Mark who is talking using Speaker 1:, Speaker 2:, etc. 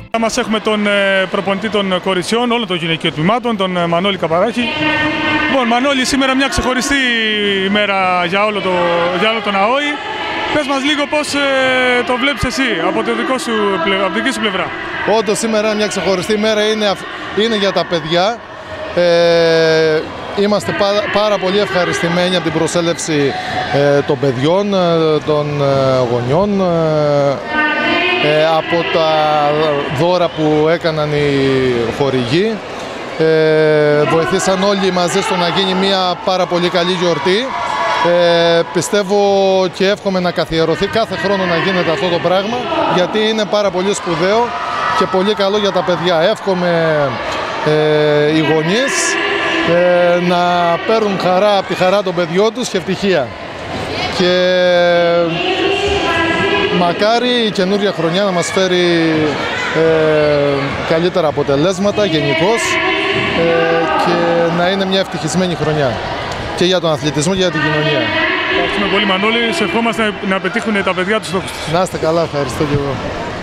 Speaker 1: Μας έχουμε τον προπονητή των κοριτσιών, όλων των γυναικείων τμήματων, τον Μανώλη Καπαράκη. Λοιπόν, Μανώλη, σήμερα μια ξεχωριστή ημέρα για όλο τον ΑΟΗ. Πες μας λίγο πώς το βλέπεις εσύ από τη δική σου πλευρά.
Speaker 2: Όντως σήμερα μια ξεχωριστή ημέρα είναι για τα παιδιά. Είμαστε πάρα πολύ ευχαριστημένοι από την προσέλευση των παιδιών, των γονιών, από τα δώρα που έκαναν οι χορηγοί. Βοηθήσαν όλοι μαζί στο να γίνει μια πάρα πολύ καλή γιορτή. Πιστεύω και εύχομαι να καθιερωθεί κάθε χρόνο να γίνεται αυτό το πράγμα, γιατί είναι πάρα πολύ σπουδαίο και πολύ καλό για τα παιδιά. Εύχομαι οι γονείς να παίρνουν χαρά από τη χαρά των παιδιών τους και ευτυχία. Και μακάρι η καινούργια χρονιά να μας φέρει καλύτερα αποτελέσματα γενικώς και να είναι μια ευτυχισμένη χρονιά και για τον αθλητισμό και για την κοινωνία.
Speaker 1: Ευχαριστούμε πολύ, Μανώλη. Σε ευχόμαστε να πετύχουν τα παιδιά τους στόχους τους.
Speaker 2: Να είστε καλά, ευχαριστώ και εγώ.